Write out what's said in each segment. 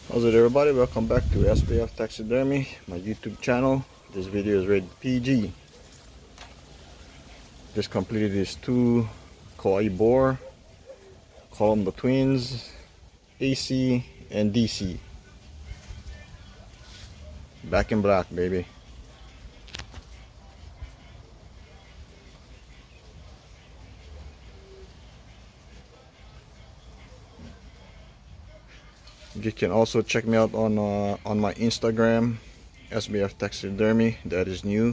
How's it, everybody? Welcome back to SBF Taxidermy, my YouTube channel. This video is rated PG. Just completed these two Kawaii Boar. Call them the twins, AC and DC. Back in black, baby. You can also check me out on my Instagram, SBF Taxidermy. That is new.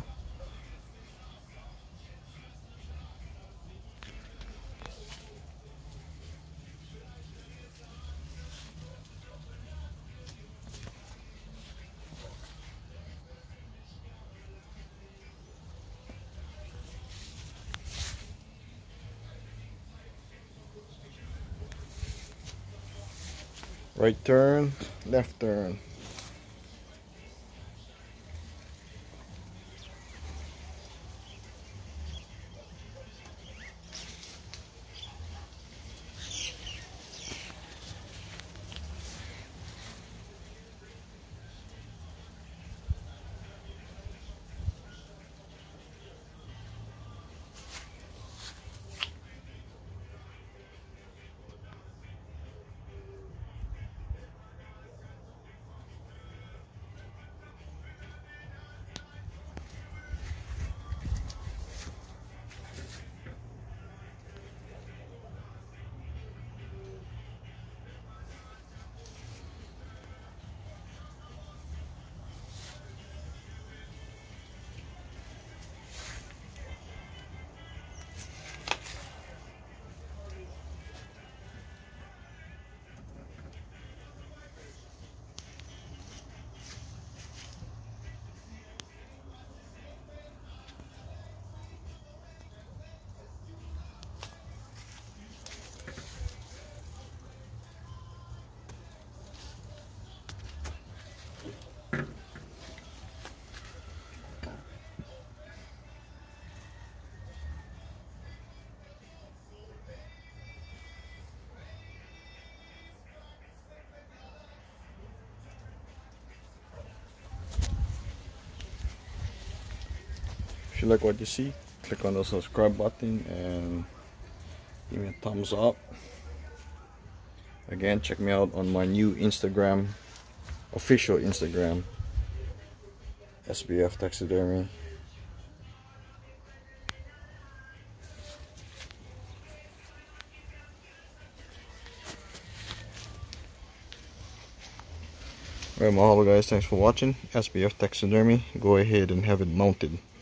Right turn, left turn. If you like what you see, click on the subscribe button and give me a thumbs up. Again, check me out on my new Instagram, official Instagram, SBF Taxidermy. Alright, mahalo guys, thanks for watching SBF Taxidermy. Go ahead and have it mounted.